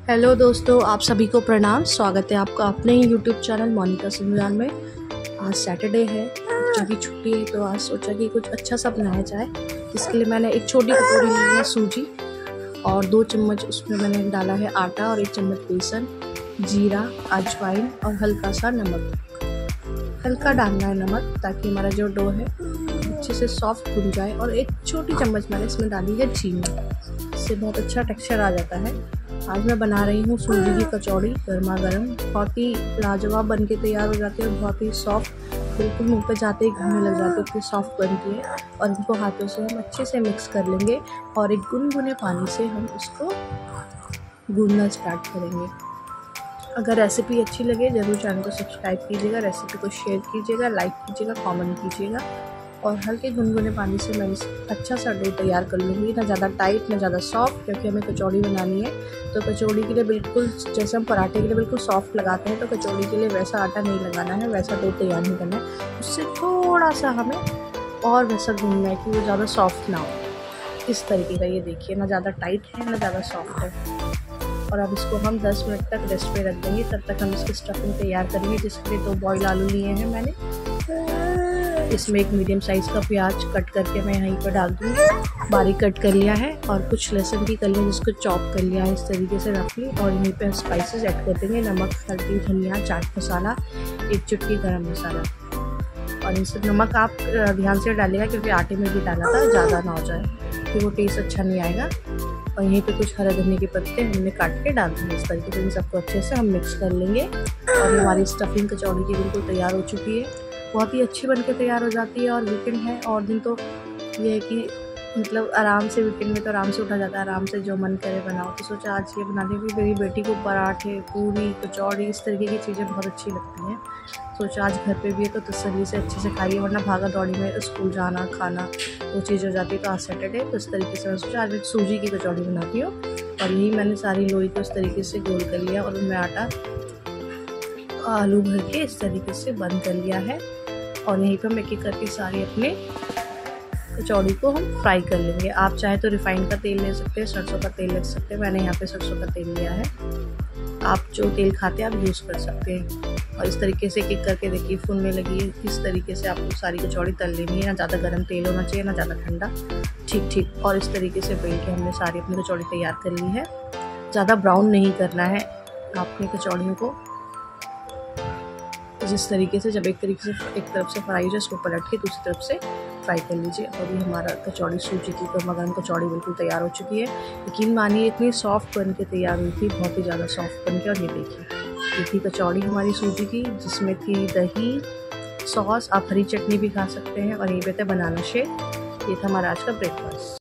Hello दोस्तों, आप सभी को प्रणाम। स्वागत है आपका अपने ही यूट्यूब चैनल मोनिका सिंघान में। आज सैटरडे है, बच्चों की छुट्टी है, तो आज सोचा कि कुछ अच्छा सा बनाया जाए। इसके लिए मैंने एक छोटी कटोरी ली है सूजी और 2 चम्मच उसमें मैंने डाला है आटा और 1 चम्मच बेसन, जीरा, अजवाइन और हल्का सा नमक। हल्का डालना है नमक ताकि हमारा जो डो है अच्छे से सॉफ्ट भुन जाए। और 1 छोटी चम्मच मैंने इसमें डाली है चीनी, इससे बहुत अच्छा टेक्सचर आ जाता है। आज मैं बना रही हूँ सूजी की कचौड़ी गर्मा गर्म। बहुत ही लाजवाब बन के तैयार हो जाती है और बहुत ही सॉफ्ट, बिल्कुल मुंह पे जाते ही घूमने लग जाती है, इतनी सॉफ्ट बनती है। और इनको हाथों से हम अच्छे से मिक्स कर लेंगे और एक गुनगुने पानी से हम इसको गूंदना स्टार्ट करेंगे। अगर रेसिपी अच्छी लगे ज़रूर चैनल को सब्सक्राइब कीजिएगा, रेसिपी को शेयर कीजिएगा, लाइक कीजिएगा, कमेंट कीजिएगा। और हल्के गुनगुने पानी से मैं अच्छा सा डो तैयार कर लूँगी, ना ज़्यादा टाइट ना ज़्यादा सॉफ्ट, क्योंकि हमें कचौड़ी बनानी है। तो कचौड़ी के लिए बिल्कुल जैसे हम पराठे के लिए बिल्कुल सॉफ्ट लगाते हैं, तो कचौड़ी के लिए वैसा आटा नहीं लगाना है, वैसा डो तैयार नहीं करना है। उससे थोड़ा सा हमें और वैसा गूंदना है कि वो ज़्यादा सॉफ्ट ना हो। इस तरीके का ये देखिए, ना ज़्यादा टाइट है ना ज़्यादा सॉफ्ट है। और अब इसको हम 10 मिनट तक रेस्ट पे रख देंगे। तब तक हम इसकी स्टफिंग तैयार करेंगे, जिसके लिए 2 बॉयल आलू लिए हैं मैंने। इसमें एक मीडियम साइज़ का प्याज कट करके मैं यहीं पर डाल दूँगी, बारीक कट कर लिया है। और कुछ लहसुन की कलियाँ जिसको चॉप कर लिया है इस तरीके से रख ली। और यहीं पे हम स्पाइसेस ऐड कर देंगे, नमक, हल्दी, धनिया, चाट मसाला, 1 चुटकी गरम मसाला। और इनसे नमक आप ध्यान से डालिएगा, क्योंकि आटे में भी डाला था, ज़्यादा ना हो जाए फिर वो टेस्ट अच्छा नहीं आएगा। और यहीं पे कुछ हरे धनिया के पत्ते हमने काट के डाल दिए। इस तरीके से इन सबको अच्छे से हम मिक्स कर लेंगे। और हमारी स्टफिंग कचौड़ी की बिल्कुल तैयार हो चुकी है, बहुत ही अच्छी बनके तैयार हो जाती है। और वीकेंड है और दिन तो ये है कि मतलब आराम से, वीकेंड में तो आराम से उठा जाता है, आराम से जो मन करे बनाओ। तो सोचा आज ये बना दें। मेरी बेटी को पराठे, पूरी, कचौड़ी इस तरीके की चीज़ें बहुत अच्छी लगती हैं। सोचा आज घर पे भी है तो तसल्ली से अच्छे से खाइए, वरना भागा दौड़ी में स्कूल जाना, खाना वो चीज़ हो जाती है। तो आज सैटरडे, तो इस तरीके से मैं सोचा आज मैं सूजी की कचौड़ी बनाती हूँ। और यही मैंने सारी लोई को इस तरीके से गोल कर लिया और उनमें आटा, आलू भर के इस तरीके से बंद कर लिया है। और यहीं पर हम एक एक करके सारी अपने कचौड़ी को हम फ्राई कर लेंगे। आप चाहे तो रिफाइंड का तेल ले सकते हैं, सरसों का तेल ले सकते हैं। मैंने यहाँ पे सरसों का तेल लिया है, आप जो तेल खाते हैं आप यूज़ कर सकते हैं। और इस तरीके से एक एक करके देखिए फूलने लगी है। इस तरीके से आपको सारी कचौड़ी तल लेनी है, ना ज़्यादा गर्म तेल होना चाहिए ना ज़्यादा ठंडा, ठीक ठीक। और इस तरीके से बेल के हमने सारी अपनी कचौड़ी तैयार कर ली है। ज़्यादा ब्राउन नहीं करना है आपने कचौड़ियों को। जिस तरीके से जब एक तरफ से फ्राई हो जाए, इसको पलट के दूसरी तरफ से फ्राई कर लीजिए। और ये हमारा कचौड़ी सूजी की गर्मा गर्म कचौड़ी बिल्कुल तैयार हो चुकी है। यकीन मानिए इतनी सॉफ्ट बन के तैयार हुई थी, बहुत ही ज़्यादा सॉफ्ट बन के। और ये देखिए ये थी कचौड़ी हमारी सूजी की, जिसमें थी दही, सॉस, आप हरी चटनी भी खा सकते हैं। और ये भी था बनाना शेक। ये था हमारा आज का ब्रेकफास्ट।